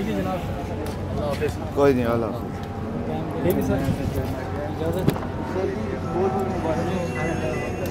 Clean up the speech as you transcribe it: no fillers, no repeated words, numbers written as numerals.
ठीक है जनाब, अल्लाह हाफिज़। कोई नहीं, अल्लाह हाफिज़। ठीक है सर, इजाज़त।